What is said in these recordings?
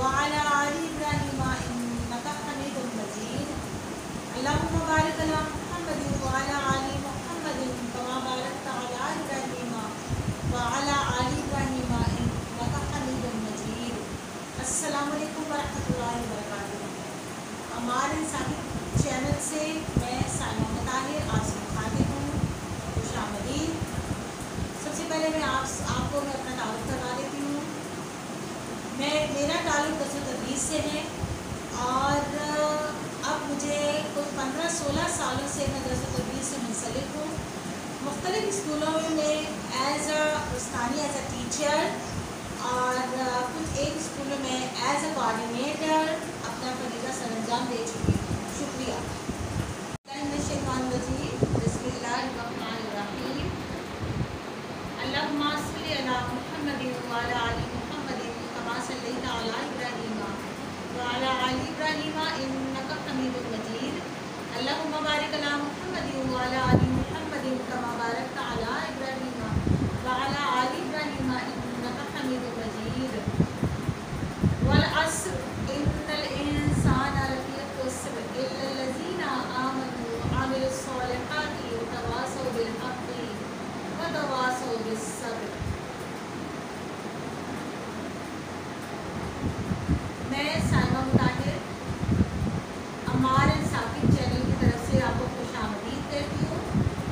वअला आलि इब्राहीम इन्नका हमीदुम मजीद। अल्लाहुम्मा बारिक अला मुहम्मदिन वअला आलि मुहम्मदिन कमा बारकता अला इब्राहीम वअला आलि इब्राहीम इन्नका हमीदुम मजीद। अस्सलामु अलैकुम वरहमतुल्लाहि वबरकातुहू। हमारे साहिब चैनल से मैं साइमा ताहिर आप सिखाती हूँ, खुशामदीद। सबसे पहले मैं आपको मैं अपना तारुफ करवा देती हूँ। मेरा ताल्लुक़ दर्स तदरीस से है और अब मुझे कुछ 15-16 सालों से मैं दर्स तदरीस से मुंसलिक हूँ। मुख्तलिफ़ स्कूलों में एज़ अ टीचर और कुछ एक स्कूलों में एज़ अ कोऑर्डिनेटर अपना फरीज़ा सरअंजाम दे चुकी हूँ। शुक्रिया। बिस्मिल्लाहिर्रहमानिर्रहीम। अल्लाहुम्मा सल्लि अला मुहम्मदिन वअला आलि मुहम्मदिन कमा सल्लैता अला इब्राहीम वअला आलि इब्राहीम इन्नका हमीदुम मजीद। अल्लाहुम्मा बारिक अला मुहम्मदिन वअला आलि मुहम्मदिन कमा बारकता अला इब्राहीम वअला आलि इब्राहीम इन्नका हमीदुम मजीद। वल अस्र इन्नल इंसाना लफ़ी खुस्र इल्लल्लज़ीना आमनू वअमिलुस्सॉलिहाति वतवासौ बिल हक़्क़ि वतवासौ बिस्सब्र। मैं साइमा ताहिर हमारे साकिब चैनल की तरफ से आपको खुशामदीद कहती हूँ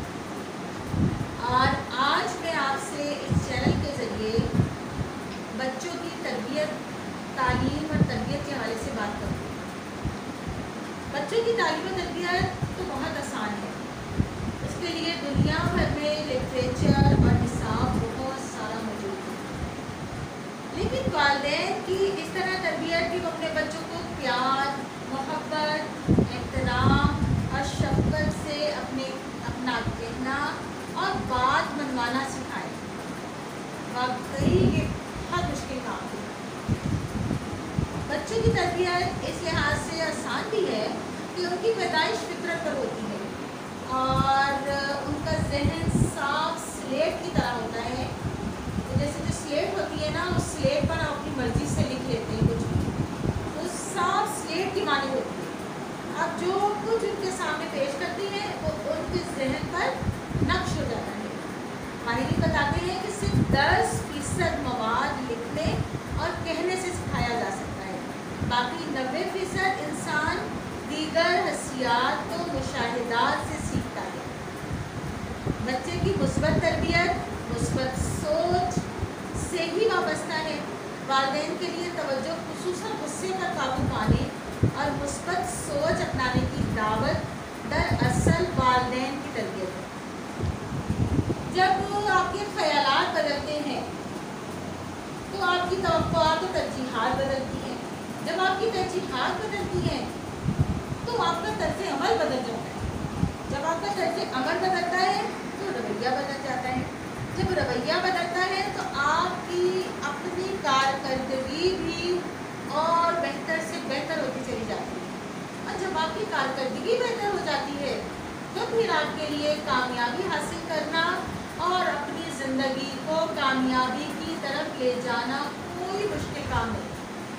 और आज मैं आपसे इस चैनल के ज़रिए बच्चों की तरबियत, तालीम और तरबियत के हवाले से बात करूँगी। बच्चों की तालीम और तरबियत तो बहुत आसान है। इसके लिए दुनिया भर में लिटरेचर और निसाब बहुत सारा मौजूद है, लेकिन वालिदैन की इस तरह तरबियत कि वो अपने बच्चों को प्यार, मोहब्बत, एहतराम और शफ़क़त से अपना कहना और बात मनवाना सिखाए। वाकई ये बहुत मुश्किल काम है। बच्चों की तरबियत इस लिहाज से आसान भी है कि उनकी पैदाइश फितरत पर होती है और उनका जहन साफ स्लेट की तरह होता है। तो जैसे जो स्लेट होती है ना, उस स्लेट पर आप अपनी मर्ज़ी से लिख लेते हैं कुछ भी, तो साफ स्लेट की मानी होती है। अब जो कुछ उनके सामने पेश करती हैं वो उनके जहन पर नक्श हो जाता है। माहिरीन बताते हैं कि सिर्फ 10% मवाद लिखने और कहने से सिखाया जा सकता है, बाकी 90% इंसान दीगर हसियात को मुशाहिदात से सीखता है। बच्चे की मुस्बत तरबियत मुस्बत सोच से ही वाबस्ता है। वालिदैन के लिए तवज्जो खुसूसन गुस्से पर काबू पाने और मुस्बत सोच अपनाने की दावत दरअसल वालिदैन की तरबियत है। जब आपके ख़यालात बदलते हैं तो आपकी तवक्कुआत और तरजीहात बदलती हैं। जब आपकी तरजीहात बदलती हैं तो आपका तर्ज़ अमल बदल जाता है। जब आपका तर्ज़ अमल बदलता है तो रवैया बदल जाता है। जब रवैया बदलता है तो आपकी अपनी कारकर्दगी भी और बेहतर से बेहतर होती चली जाती है। और जब आपकी कारकर्दगी बेहतर हो जाती है तो फिर आपके लिए कामयाबी हासिल करना और अपनी ज़िंदगी को कामयाबी की तरफ ले जाना कोई मुश्किल काम नहीं।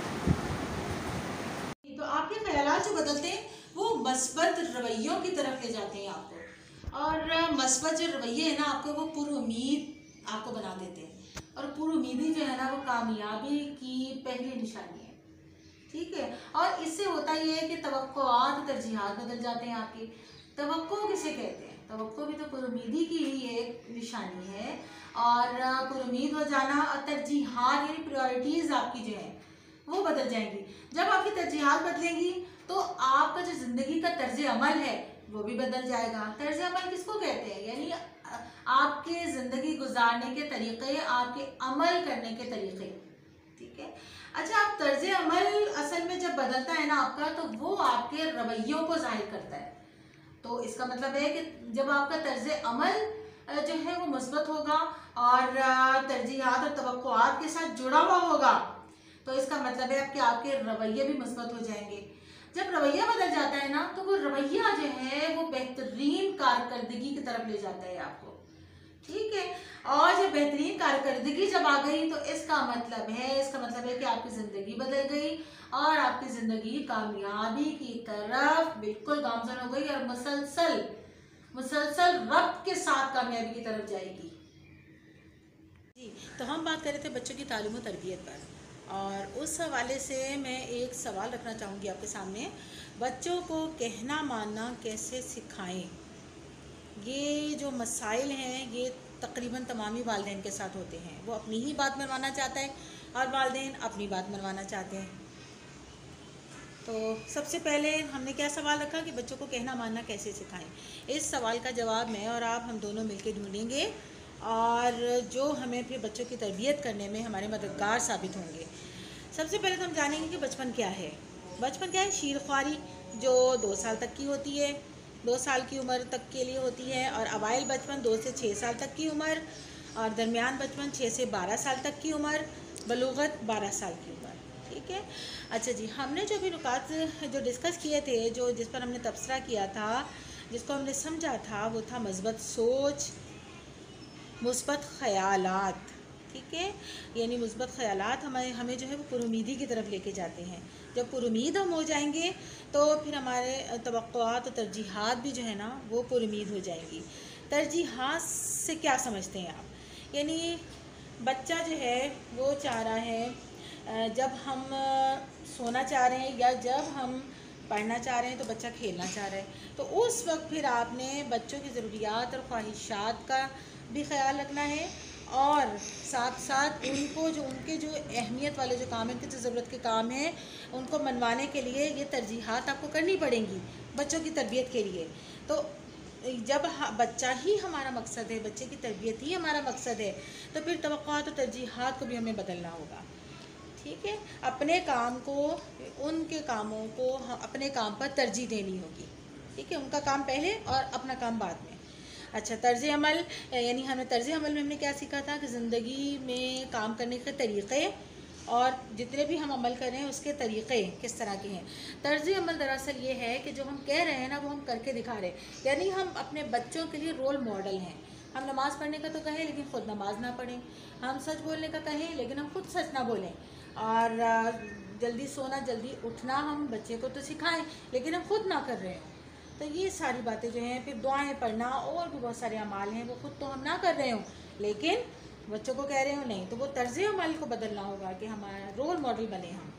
तो आपके ख़यालात जो बदलते हैं वो मस्बत रवैयों की तरफ ले जाते हैं आपको, और मस्बत जो रवैये हैं ना आपको, वो पुरुमीद आपको बना देते हैं। और पुरुमीदी जो है ना वो कामयाबी की पहली निशानी है। ठीक है। और इससे होता ये है कि तवक्कुआत, तरजीहात बदल जाते हैं आपकी। तवक्को किसे कहते हैं? तवक्को भी तो पुरुमीदी की ही एक निशानी है। और पुरुमीद हो जाना और तरजीहात यानी प्रायोरिटीज़ आपकी जो है वो बदल जाएंगी। जब आपकी तरजीहात बदलेंगी तो आपका जो ज़िंदगी का तर्ज अमल है वो भी बदल जाएगा। तर्ज अमल किसको कहते हैं? यानी आपके ज़िंदगी गुजारने के तरीक़े, आपके अमल करने के तरीक़े। ठीक है। अच्छा, आप तर्ज अमल असल में जब बदलता है ना आपका, तो वो आपके रवैयों को ज़ाहिर करता है। तो इसका मतलब है कि जब आपका तर्ज अमल जो है वो मुस्बत होगा और तरजीहात और तवक्कुआत के साथ जुड़ा हुआ होगा, तो इसका मतलब है कि आपके रवैये भी मुस्बत हो जाएंगे। जब रवैया बदल जाता है ना तो वो रवैया जो है वो बेहतरीन कारकर्दगी की तरफ ले जाता है आपको। ठीक है। और जब बेहतरीन कारकर्दगी जब आ गई तो इसका मतलब है कि आपकी ज़िंदगी बदल गई और आपकी ज़िंदगी कामयाबी की तरफ बिल्कुल गामज़न हो गई और मुसलसल मुसलसल रब्त के साथ कामयाबी की तरफ जाएगी। जी, तो हम बात कर रहे थे बच्चों की तालीम और तरबियत पर, और उस हवाले से मैं एक सवाल रखना चाहूँगी आपके सामने। बच्चों को कहना मानना कैसे सिखाएं? ये जो मसाइल हैं ये तकरीबन तमामी वालिदैन के साथ होते हैं। वो अपनी ही बात मनवाना चाहता है और वालिदैन अपनी बात मनवाना चाहते हैं। तो सबसे पहले हमने क्या सवाल रखा कि बच्चों को कहना मानना कैसे सिखाएं। इस सवाल का जवाब मैं और आप हम दोनों मिलकर ढूंढेंगे और जो हमें फिर बच्चों की तरबियत करने में हमारे मददगार साबित होंगे। सबसे पहले तो हम जानेंगे कि बचपन क्या है। बचपन क्या है? शीरख्वारी, जो 2 साल तक की होती है, 2 साल की उम्र तक के लिए होती है। और अवाइल बचपन 2 से 6 साल तक की उम्र, और दरमियान बचपन 6 से 12 साल तक की उम्र, बलूगत 12 साल की उम्र। ठीक है। अच्छा जी, हमने जो भी नुकात जो डिस्कस किए थे, जो जिस पर हमने तबसरा किया था, जिसको हमने समझा था, वो था मस्बत सोच, मुस्बत ख़यालात। ठीक है, यानी मुस्बत ख़यालात हमें जो है वो पुरुमीदी की तरफ लेके जाते हैं। जब पुरुमीद हम हो जाएंगे तो फिर हमारे तवक्कुआत और तरजीहात भी जो है ना वो पुरुमीद हो जाएंगी। तरजीहात से क्या समझते हैं आप? यानी बच्चा जो है वो चाह रहा है, जब हम सोना चाह रहे हैं या जब हम पढ़ना चाह रहे हैं तो बच्चा खेलना चाह रहा है, तो उस वक्त फिर आपने बच्चों की ज़रूरियात और ख्वाहिशात का भी ख्याल रखना है, और साथ साथ उनको जो उनके जो अहमियत वाले जो काम हैं, उनके जो ज़रूरत के काम हैं, उनको मनवाने के लिए ये तरजीहात आपको करनी पड़ेंगी बच्चों की तरबियत के लिए। तो जब बच्चा ही हमारा मकसद है, बच्चे की तरबियत ही हमारा मकसद है, तो फिर तवक्कुआत और तरजीहात को भी हमें बदलना होगा। ठीक है, अपने काम को, उनके कामों को अपने काम पर तरजीह देनी होगी। ठीक है, उनका काम पहले और अपना काम बाद में। अच्छा, तर्ज़ अमल, यानी हमें तर्ज़ अमल में हमने क्या सीखा था कि ज़िंदगी में काम करने के तरीक़े और जितने भी हम अमल कर रहे हैं उसके तरीक़े किस तरह के हैं। तर्ज़ अमल दरअसल ये है कि जो हम कह रहे हैं ना वो हम करके दिखा रहे हैं, यानी हम अपने बच्चों के लिए रोल मॉडल हैं। हम नमाज़ पढ़ने का तो कहें लेकिन ख़ुद नमाज ना पढ़ें, हम सच बोलने का कहें लेकिन हम खुद सच ना बोलें, और जल्दी सोना जल्दी उठना हम बच्चे को तो सिखाएं लेकिन हम खुद ना कर रहे हैं। तो ये सारी बातें जो हैं, फिर दुआएं पढ़ना और भी बहुत सारे अमाल हैं, वो खुद तो हम ना कर रहे हों लेकिन बच्चों को कह रहे हो नहीं, तो वो तर्ज़ अमल को बदलना होगा कि हमारा रोल मॉडल बने हम।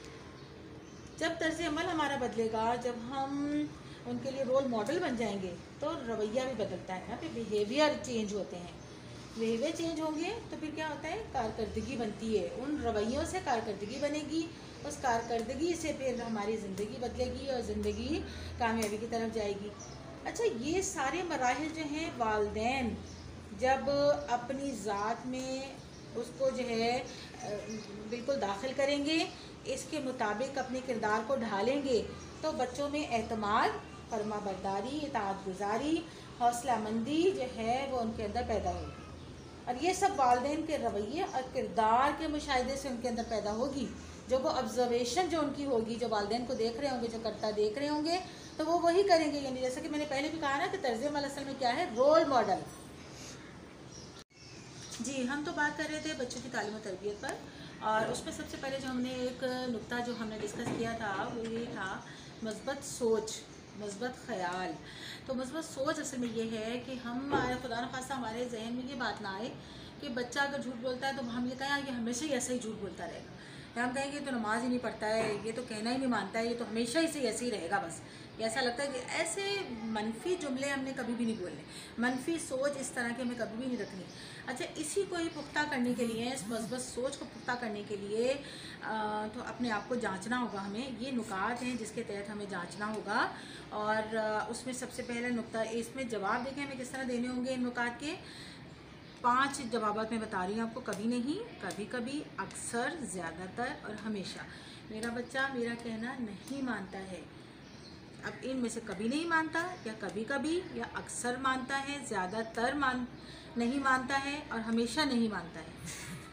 जब तर्ज़ अमल हमारा बदलेगा, जब हम उनके लिए रोल मॉडल बन जाएंगे तो रवैया भी बदलता है ना, फिर बिहेवियर चेंज होते हैं। बिहेवियर चेंज होंगे तो फिर क्या होता है? कारकर्दगी बनती है। उन रवैयों से कारकर्दगी बनेगी, उस कारकर्दगी से फिर हमारी ज़िंदगी बदलेगी और ज़िंदगी कामयाबी की तरफ जाएगी। अच्छा, ये सारे मराहिल जो हैं वालिदैन जब अपनी ज़ात में उसको जो है बिल्कुल दाखिल करेंगे, इसके मुताबिक अपने किरदार को ढालेंगे, तो बच्चों में एतमाद, फरमा बरदारी, इताअत गुजारी, हौसला मंदी जो है वो उनके अंदर पैदा होगी। और ये सब वालिदैन के रवैये और किरदार के मुशाहिदे से उनके अंदर पैदा होगी। जो वो ऑब्जर्वेशन जो उनकी होगी, जो वालिदैन को देख रहे होंगे, जो करता देख रहे होंगे, तो वो वही करेंगे। यानी जैसा कि मैंने पहले भी कहा ना कि तर्ज़ अमल असल में क्या है? Role model. जी, हम तो बात कर रहे थे बच्चों की तालीम और तरबियत पर, और उसमें सबसे पहले जो हमने एक नुक्ता जो हमने डिस्कस किया था वो ये था मस्बत सोच, मस्बत ख़याल। तो मस्बत सोच असल में ये है कि हम खुदा न खास्ता हमारे जहन में ये बात ना आए कि बच्चा अगर झूठ बोलता है तो हम ये कहें ये हमेशा ही ऐसा ही झूठ बोलता रहेगा, या हम कहेंगे ये तो नमाज ही नहीं पढ़ता है, ये तो कहना ही नहीं मानता है, ये तो हमेशा ही से ऐसे ही रहेगा बस। ऐसा लगता है कि ऐसे मनफी जुमले हमने कभी भी नहीं बोलने, मनफी सोच इस तरह की हमें कभी भी नहीं रखनी। अच्छा, इसी को ही पुख्ता करने के लिए, इस मस्बत सोच को पुख्ता करने के लिए तो अपने आप को जांचना होगा हमें। ये नुकात हैं जिसके तहत हमें जांचना होगा, और उसमें सबसे पहला नुक्ता, इसमें जवाब देखें हमें किस तरह देने होंगे इन नुकात के। 5 जवाबात मैं बता रही हूँ आपको, कभी नहीं, कभी कभी, अक्सर, ज़्यादातर और हमेशा। मेरा बच्चा मेरा कहना नहीं मानता है। अब इनमें से कभी नहीं मानता, या कभी कभी, या अक्सर मानता है, ज़्यादातर नहीं मानता है, और हमेशा नहीं मानता है।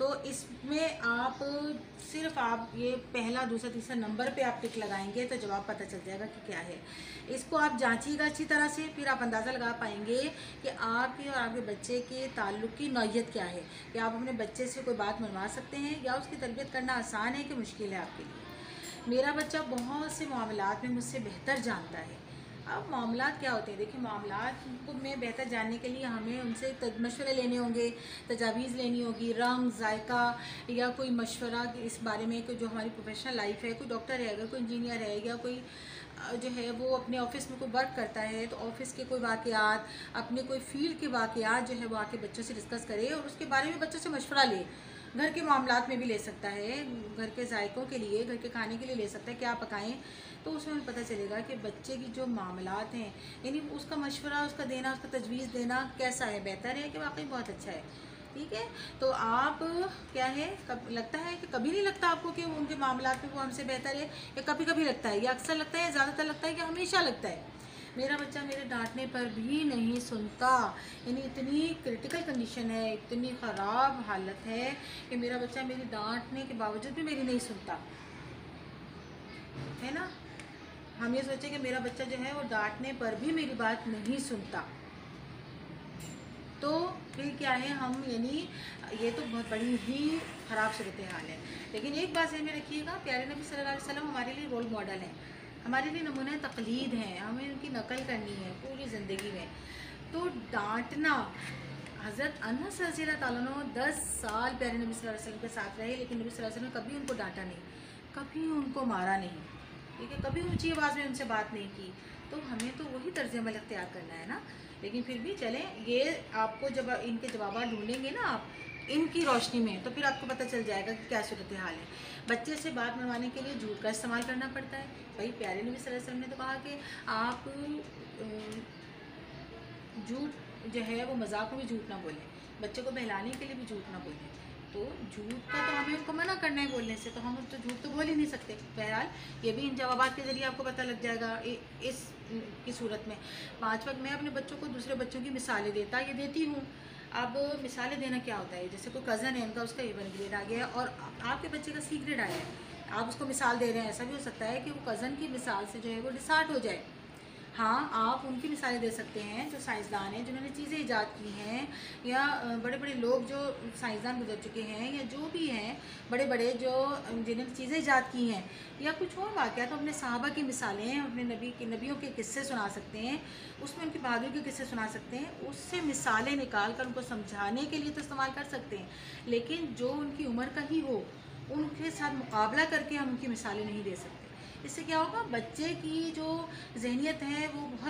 तो इसमें आप सिर्फ आप ये पहला दूसरा तीसरा नंबर पे आप टिक लगाएंगे तो जवाब पता चल जाएगा कि क्या है। इसको आप जांचिएगा अच्छी तरह से, फिर आप अंदाज़ा लगा पाएंगे कि आपके और आपके बच्चे के ताल्लुक़ की नौइयत क्या है, कि आप अपने बच्चे से कोई बात मनवा सकते हैं या उसकी तरबियत करना आसान है कि मुश्किल है आपके लिए। मेरा बच्चा बहुत से मामलात में मुझसे बेहतर जानता है। अब मामलात क्या होते हैं, देखिए मामलात को में बेहतर जानने के लिए हमें उनसे मशवरे लेने होंगे, तजावीज़ लेनी होगी, रंग जायका या कोई मशवरा इस बारे में कि जो हमारी प्रोफेशनल लाइफ है, कोई डॉक्टर है, अगर कोई इंजीनियर है या कोई जो है वो अपने ऑफिस में कोई वर्क करता है तो ऑफिस के कोई वाक़यात, अपने कोई फील्ड के वाक़यात जो है वो आके बच्चों से डिस्कस करे और उसके बारे में बच्चों से मशवरा ले। घर के मामलात में भी ले सकता है, घर के जायकों के लिए, घर के खाने के लिए ले सकता है, क्या पकाएं, तो उसमें हमें पता चलेगा कि बच्चे की जो मामलात हैं, यानी उसका मशवरा, उसका देना, उसका तजवीज़ देना कैसा है, बेहतर है कि वाकई बहुत अच्छा है। ठीक है, तो आप क्या है, लगता है कि कभी नहीं लगता आपको कि उनके मामलात में वो हमसे बेहतर है, या कभी कभी लगता है, या अक्सर लगता है, ज़्यादातर लगता है, कि हमेशा लगता है। मेरा बच्चा मेरे डांटने पर भी नहीं सुनता, यानी इतनी क्रिटिकल कंडीशन है, इतनी ख़राब हालत है कि मेरा बच्चा मेरी डांटने के बावजूद भी मेरी नहीं सुनता है ना। हम ये सोचें कि मेरा बच्चा जो है वो डांटने पर भी मेरी बात नहीं सुनता, तो फिर क्या है, हम यानी ये तो बहुत बड़ी ही ख़राब सूरत हाल है। लेकिन एक बात ध्यान में रखिएगा, प्यारे नबी सल्लल्लाहु अलैहि वसल्लम हमारे लिए रोल मॉडल हैं, हमारे लिए नमूना तकलीद हैं, हमें उनकी नकल करनी है पूरी ज़िंदगी में। तो डांटना, हज़रत अनस रज़ियल्लाहु ताला अन्हु 10 साल प्यारे नबी सल्लल्लाहु अलैहि वसल्लम के साथ रहे, लेकिन नबी सल्लल्लाहु अलैहि वसल्लम ने कभी उनको डांटा नहीं, कभी उनको मारा नहीं, ठीक है, कभी ऊंची आवाज़ में उनसे बात नहीं की। तो हमें तो वही तर्ज़ अमल इख्तियार करना है ना। लेकिन फिर भी चलें, ये आपको जब इनके जवाब ढूंढेंगे ना आप इनकी रोशनी में, तो फिर आपको पता चल जाएगा कि क्या सूरत हाल है। बच्चे से बात मनवाने के लिए झूठ का इस्तेमाल करना पड़ता है। भाई प्यारे नबी सल्लल्लाहु अलैहि वसल्लम ने तो कहा कि आप झूठ जो है वो मजाक में भी झूठ ना बोलें, बच्चे को बहलाने के लिए भी झूठ ना बोलें। तो झूठ का तो हमें उनको मना करना है बोलने से, तो हम तो झूठ तो बोल ही नहीं सकते। बहरहाल ये भी इन जवाबात के ज़रिए आपको पता लग जाएगा। इस की सूरत में 5 वक्त मैं अपने बच्चों को दूसरे बच्चों की मिसालें देती हूँ। अब मिसालें देना क्या होता है, जैसे कोई कज़न है उनका, उसका A1 ग्रेड आ गया है और आपके बच्चे का C ग्रेड आया है, आप उसको मिसाल दे रहे हैं। ऐसा भी हो सकता है कि वो कज़न की मिसाल से जो है वो डिसहार्ट हो जाए। हाँ, आप उनकी मिसालें दे सकते हैं जो साइंसदान हैं, जिन्होंने चीज़ें ईजाद की हैं, या बड़े बड़े लोग जो साइंसदान गुजर चुके हैं, या जो भी हैं बड़े बड़े जो जिन्होंने चीज़ें ईजाद की हैं, या कुछ और वाक़या। तो अपने सहाबा की मिसालें, अपने नबियों के किस्से सुना सकते हैं, उसमें उनकी बहादुरी के किस्से सुना सकते हैं, उससे मिसालें निकाल कर उनको समझाने के लिए तो इस्तेमाल कर सकते हैं। लेकिन जो उनकी उम्र का ही हो, उनके साथ मुकाबला करके हम उनकी मिसालें नहीं दे सकते। इससे क्या होगा, बच्चे की जो जहनियत है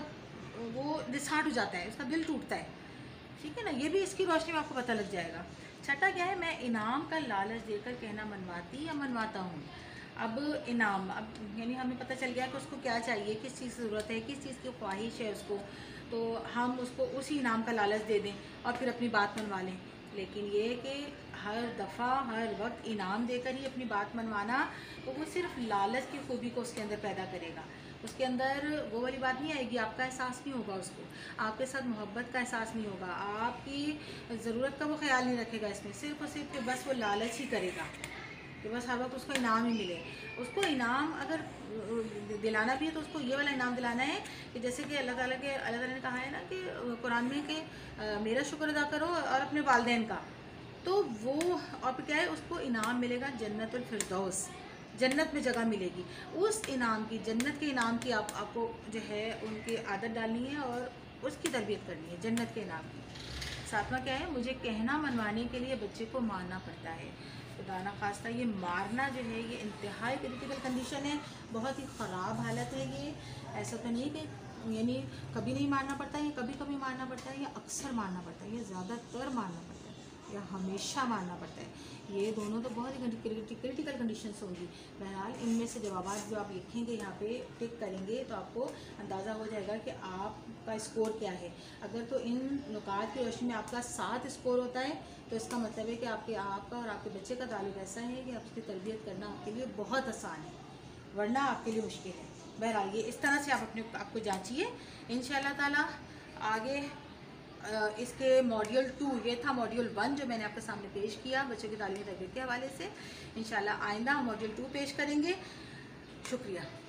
वो डिसहार्ट हो जाता है, उसका दिल टूटता है। ठीक है ना, ये भी इसकी रोशनी में आपको पता लग जाएगा। छठा क्या है, मैं इनाम का लालच देकर कहना मनवाती या मनवाता हूँ। अब इनाम, अब यानी हमें पता चल गया कि उसको क्या चाहिए, किस चीज़ की ज़रूरत है, किस चीज़ की ख्वाहिश है उसको, तो हम उसको उसी इनाम का लालच दे दें और फिर अपनी बात मनवा लें। लेकिन ये कि हर दफ़ा हर वक्त इनाम देकर ही अपनी बात मनवाना, तो वो सिर्फ लालच की खूबी को उसके अंदर पैदा करेगा। उसके अंदर वो वाली बात नहीं आएगी, आपका एहसास नहीं होगा, उसको आपके साथ मोहब्बत का एहसास नहीं होगा, आपकी ज़रूरत का वो ख्याल नहीं रखेगा इसमें, सिर्फ और सिर्फ कि बस वो लालच ही करेगा कि बस हर वक्त उसको इनाम ही मिले। उसको इनाम अगर दिलाना भी है तो उसको ये वाला इनाम दिलाना है कि जैसे कि अल्लाह ताला ने कहा है ना कि कुरान में कि मेरा शुक्र अदा करो और अपने वालिदैन का, तो वो और क्या है, उसको इनाम मिलेगा जन्नतुल फिरदौस, जन्नत में जगह मिलेगी। उस इनाम की, जन्नत के इनाम की आपको जो है उनकी आदत डालनी है और उसकी तरबियत करनी है, जन्नत के इनाम की। सातवां क्या है, मुझे कहना मनवाने के लिए बच्चे को मारना पड़ता है। खुदा ना खास्ता ये मारना जो है ये इंतहाई क्रिटिकल कंडीशन है, बहुत ही ख़राब हालत है ये। ऐसा तो नहीं कि यानी कभी नहीं मारना पड़ता है, या कभी कभी मारना पड़ता है, या अक्सर मारना पड़ता है, या ज़्यादातर मारना पड़ता है, या हमेशा मारना पड़ता है। ये दोनों तो बहुत ही क्रिटिकल कंडीशंस होंगी। बहरहाल इनमें से जवाबात जो आप लिखेंगे यहाँ पे टिक करेंगे तो आपको अंदाज़ा हो जाएगा कि आपका स्कोर क्या है। अगर तो इन नुकात की रोशनी में आपका 7 स्कोर होता है तो इसका मतलब है कि आपका और आपके बच्चे का ताल्लुक ऐसा है कि आपकी तरबियत करना आपके लिए बहुत आसान है, वरना आपके लिए मुश्किल है। बहरहाल ये इस तरह से आप आपको जांचिए। इंशाअल्लाह ताला आगे इसके मॉड्यूल 2, ये था मॉड्यूल 1 जो मैंने आपके सामने पेश किया बच्चों की तालीमी तरबियत के हवाले से। इंशाल्लाह आइंदा हम मॉड्यूल 2 पेश करेंगे। शुक्रिया।